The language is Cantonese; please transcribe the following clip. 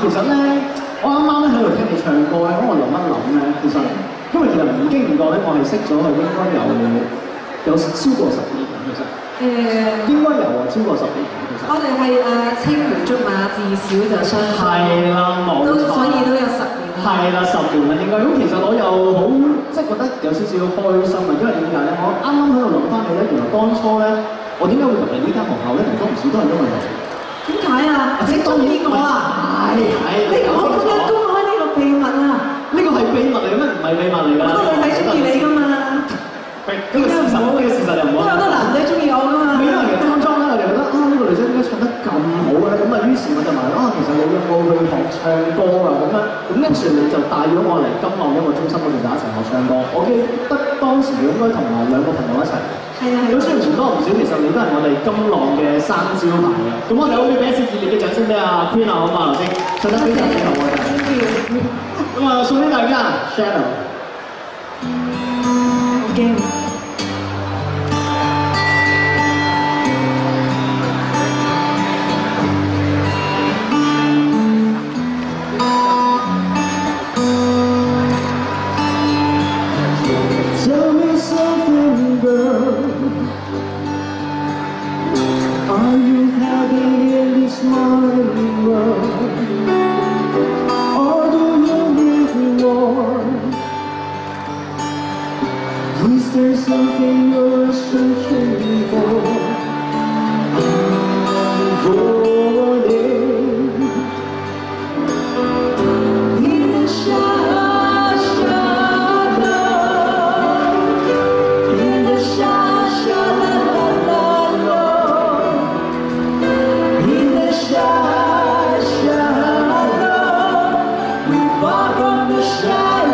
其實咧，我啱啱咧喺度聽你唱歌咧，咁我諗一諗咧，其實因為其實唔經唔覺咧，我係識咗佢應該有超過10年其實。應該有啊，超過10年其實。 我哋係青梅竹馬，自小就相識。 係啦，冇錯。 所以都有10年。 係啦，10年啦應該。咁其實我又好即係覺得有少少開心啊，因為點解咧？我啱啱喺度諗翻起咧，原來當初咧，我點解會入嚟呢間學校咧？同當時都係因為我。 點解啊？你中意我啊？ 係。 你我咁樣公開呢個秘密啊？ 呢個係秘密嚟嘅咩？唔係秘密嚟㗎。 好多女仔中意你㗎嘛？ 咁嘅事實，呢個事實又唔好。 都有好多男仔中意我㗎嘛？ 因為其實當初咧，我哋覺得呢個女仔點解唱得咁好嘅咧？咁啊，於是我就問其實你有冇去學唱歌啊？咁樣，咁跟住你就帶咗我嚟金浪音樂中心嗰邊就一齊學唱歌。我記得當時應該同埋2個朋友一齊。係啊係。咁雖然唔多唔少，其實你都係我哋金浪嘅生招牌嘅。咁我哋可唔可以俾一次熱烈嘅掌聲俾阿 Queen 啊？好嘛，頭先唱得非常之好啊！咁啊，送俾大家 Shadow。 好驚。 Far from the shadow.